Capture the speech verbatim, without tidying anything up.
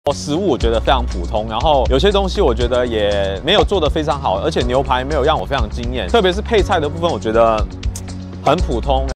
食物我觉得非常普通，然后有些东西我觉得也没有做得非常好，而且牛排没有让我非常惊艳，特别是配菜的部分，我觉得很普通。